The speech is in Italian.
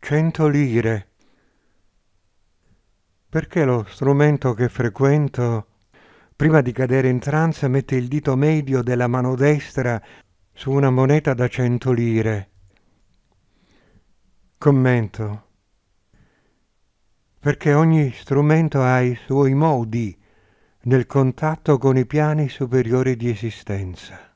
100 lire. Perché lo strumento che frequento, prima di cadere in trance, mette il dito medio della mano destra su una moneta da 100 lire? Commento. Perché ogni strumento ha i suoi modi nel contatto con i piani superiori di esistenza.